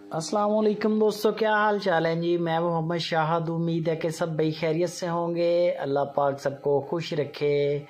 अस्सलाम वालेकुम दोस्तों, क्या हाल चाल है जी। मैं मोहम्मद शाहद। उम्मीद है कि सब भाई खैरियत से होंगे। अल्लाह पाक सबको खुश रखे,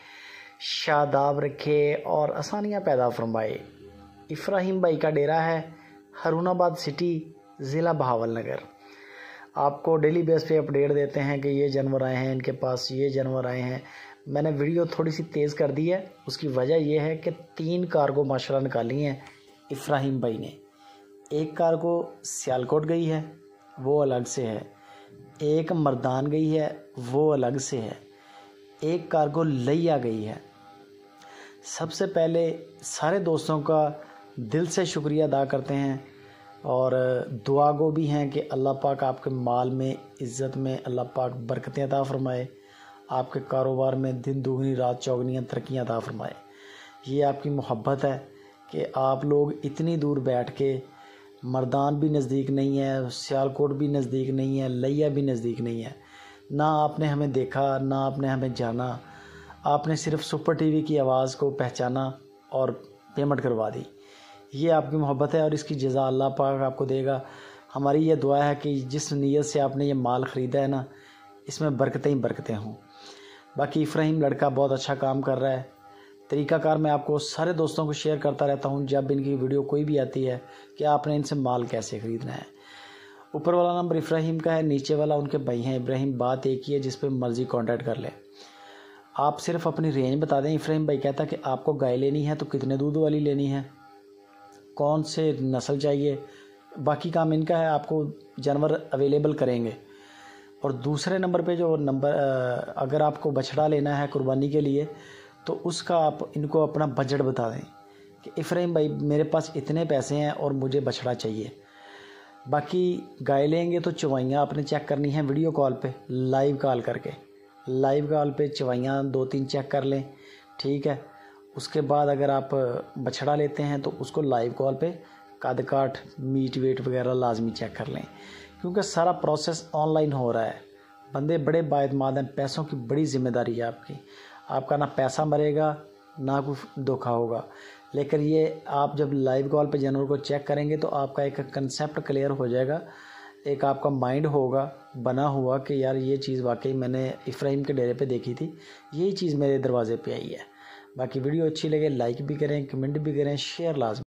शादाब रखे और आसानियाँ पैदा फरमाए। इफ्राहिम भाई का डेरा है हारूनाबाद सिटी, ज़िला बहावलनगर। आपको डेली बेस पे अपडेट देते हैं कि ये जानवर आए हैं, इनके पास ये जानवर आए हैं। मैंने वीडियो थोड़ी सी तेज़ कर दी है, उसकी वजह यह है कि 3 कार्गो माशाल्लाह निकाली हैं इफ्राहिम भाई ने। एक कार्गो सियालकोट गई है, वो अलग से है। एक मर्दान गई है, वो अलग से है। एक कार्गो लिया गई है। सबसे पहले सारे दोस्तों का दिल से शुक्रिया अदा करते हैं और दुआ गो भी हैं कि अल्लाह पाक आपके माल में, इज़्ज़त में अल्लाह पाक बरकतें अता फ़रमाए, आपके कारोबार में दिन दुगनी रात चौगनी तरक्कियाँ अता फ़रमाए। ये आपकी मोहब्बत है कि आप लोग इतनी दूर बैठ के, मर्दान भी नज़दीक नहीं है, सियालकोट भी नज़दीक नहीं है, लिया भी नज़दीक नहीं है, ना आपने हमें देखा, ना आपने हमें जाना। आपने सिर्फ सुपर टीवी की आवाज़ को पहचाना और पेमेंट करवा दी। ये आपकी मोहब्बत है और इसकी जज़ा अल्लाह पाक आपको देगा। हमारी ये दुआ है कि जिस नीयत से आपने ये माल ख़रीदा है ना, इसमें बरकतें ही बरकतें हों। बाकी इफ्राहिम लड़का बहुत अच्छा काम कर रहा है। तरीक़ाकार मैं आपको सारे दोस्तों को शेयर करता रहता हूँ जब इनकी वीडियो कोई भी आती है कि आपने इनसे माल कैसे ख़रीदना है। ऊपर वाला नंबर इफ्राहिम का है, नीचे वाला उनके भाई हैं इब्राहिम। बात एक ही है, जिस पे मर्ज़ी कांटेक्ट कर लें। आप सिर्फ अपनी रेंज बता दें। इफ्राहिम भाई कहता कि आपको गाय लेनी है तो कितने दूध वाली लेनी है, कौन से नस्ल चाहिए, बाकी काम इनका है। आपको जानवर अवेलेबल करेंगे। और दूसरे नंबर पे जो नंबर, अगर आपको बछड़ा लेना है कुर्बानी के लिए तो उसका आप इनको अपना बजट बता दें कि इफ्राहिम भाई मेरे पास इतने पैसे हैं और मुझे बछड़ा चाहिए। बाकी गाय लेंगे तो चवाइयाँ आपने चेक करनी है वीडियो कॉल पे, लाइव कॉल करके। लाइव कॉल पे चवाइयाँ 2-3 चेक कर लें, ठीक है। उसके बाद अगर आप बछड़ा लेते हैं तो उसको लाइव कॉल पे कद काठ, मीट वेट वगैरह लाजमी चेक कर लें, क्योंकि सारा प्रोसेस ऑनलाइन हो रहा है। बंदे बड़े बाएतमाद हैं, पैसों की बड़ी जिम्मेदारी है आपकी। आपका ना पैसा मरेगा ना कोई धोखा होगा। लेकिन ये आप जब लाइव कॉल पे जानवर को चेक करेंगे तो आपका एक कंसेप्ट क्लियर हो जाएगा। एक आपका माइंड होगा बना हुआ कि यार ये चीज़ वाकई मैंने इफ्राहिम के डेरे पे देखी थी, यही चीज़ मेरे दरवाजे पे आई है। बाकी वीडियो अच्छी लगे लाइक भी करें, कमेंट भी करें, शेयर लाजमी।